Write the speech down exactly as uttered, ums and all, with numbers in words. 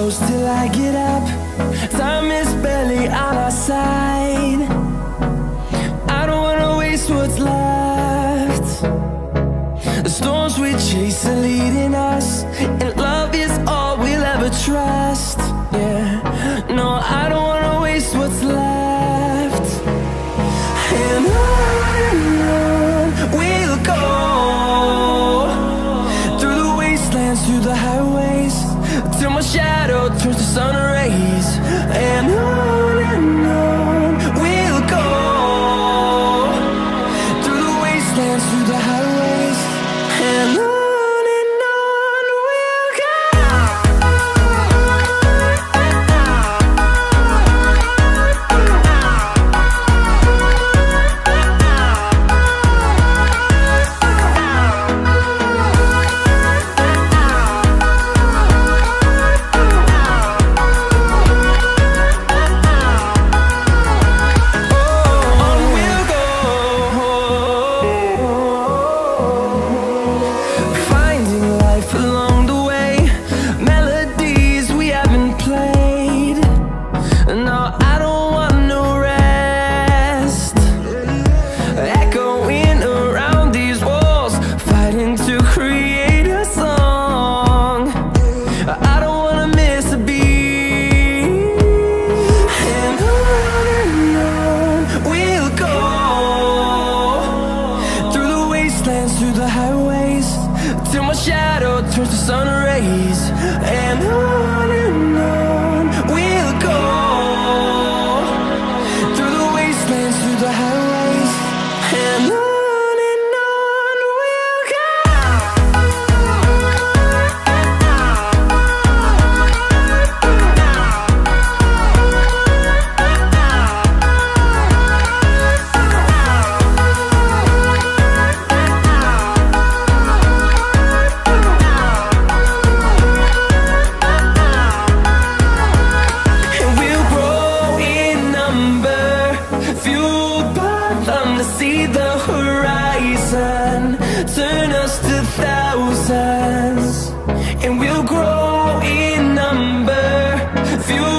close till I get up. Time is barely on our side. I don't wanna waste what's left. The storms we chase are leading us, and love is all we'll ever trust. Yeah, no, I don't wanna waste what's left. And on and on we'll go, through the wastelands, through the highways, till my shadow turns to sun rays. And on and on we'll go, through the wastelands, through the highways, and on. Through the highways, till my shadow turns to sun rays. And on and on we'll go, through the wastelands, through the highways, and on. See the horizon turn us to thousands, and we'll grow in number, fuel